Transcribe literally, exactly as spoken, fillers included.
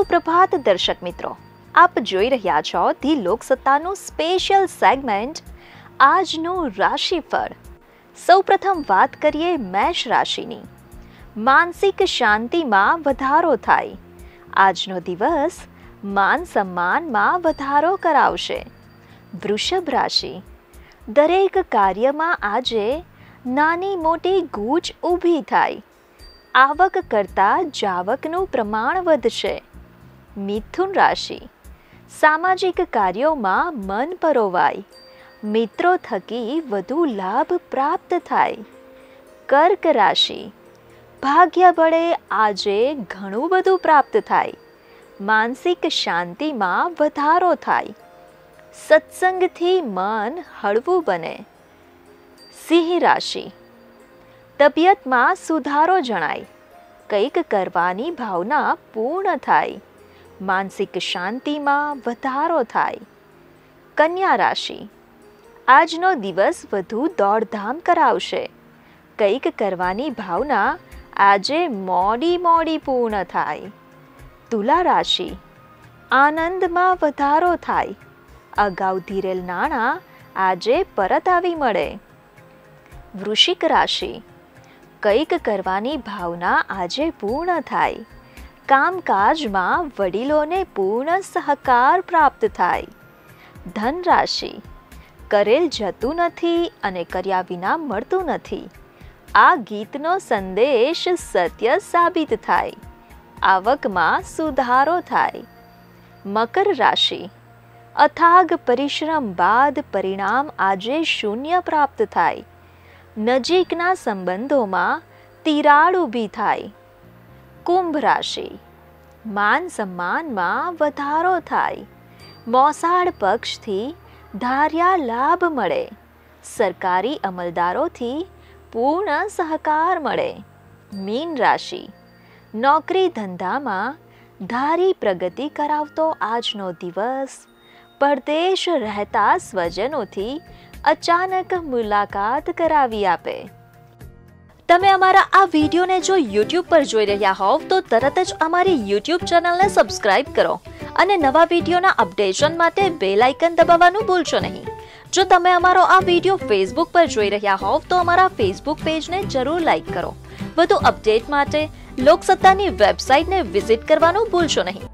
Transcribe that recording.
સુપ્રભાત દર્શક મિત્રો, આપ જોઈ રહ્યા છો ધી લોકસત્તાનું સ્પેશિયલ સેગમેન્ટ આજનું રાશિફળ। સૌપ્રથમ વાત કરીએ મેષ રાશિની। માનસિક શાંતિમાં વધારો થાય। આજનો દિવસ માન સન્માનમાં વધારો કરાવશે। વૃષભ રાશિ, દરેક કાર્યમાં આજે નાની મોટી ગૂંચ ઊભી થાય। આવક કરતાં જાવકનું પ્રમાણ વધશે। મિથુન રાશિ, સામાજિક કાર્યોમાં મન પરોવાય। મિત્રો થકી વધુ લાભ પ્રાપ્ત થાય। કર્ક રાશિ, ભાગ્ય બળે આજે ઘણું બધું પ્રાપ્ત થાય। માનસિક શાંતિમાં વધારો થાય। સત્સંગથી મન હળવું બને। સિંહ રાશિ, તબિયતમાં સુધારો જણાય। કંઈક કરવાની ભાવના પૂર્ણ થાય। માનસિક શાંતિમાં વધારો થાય। કન્યા રાશિ, આજનો દિવસ વધુ દોડધામ કરાવશે। કંઈક કરવાની ભાવના આજે મોડી મોડી પૂર્ણ થાય। તુલા રાશિ, આનંદમાં વધારો થાય। અગાઉ ધીરેલ નાણાં આજે પરત આવી મળે। વૃશ્ચિક રાશિ, કંઈક કરવાની ભાવના આજે પૂર્ણ થાય। કામકાજમાં વડીલોને પૂર્ણ સહકાર પ્રાપ્ત થાય। ધન રાશિ, કરેલ જતું નથી અને કર્યા વિના મળતું નથી। આ ગીતનો સંદેશ સત્ય સાબિત થાય। આવકમાં સુધારો થાય। મકર રાશિ, અથાગ પરિશ્રમ બાદ પરિણામ આજે શૂન્ય પ્રાપ્ત થાય। નજીકના સંબંધોમાં તિરાડ ઊભી થાય। કુંભ રાશિ, માન સન્માનમાં વધારો થાય। મોસાળ પક્ષથી ધાર્યા લાભ મળે। સરકારી અમલદારોથી પૂર્ણ સહકાર મળે। મીન રાશિ, નોકરી ધંધામાં ધારી પ્રગતિ કરાવતો આજનો દિવસ પરદેશ રહેતા સ્વજનોથી અચાનક મુલાકાત કરાવી આપે। તમે અમારા આ વિડીયોને જો યુટ્યુબ પર જોઈ રહ્યા હોવ તો તરત જ અમારી યુટ્યુબ ચેનલને સબસ્ક્રાઇબ કરો અને નવા વિડીયોના અપડેશન માટે બેલ આઇકન દબાવવાનું ભૂલશો નહીં। જો તમે અમારો આ વિડીયો ફેસબુક પર જોઈ રહ્યા હોવ તો અમારા ફેસબુક પેજને જરૂર લાઇક કરો। વધુ અપડેટ માટે લોકસત્તાની વેબસાઇટને વિઝિટ કરવાનું ભૂલશો નહીં।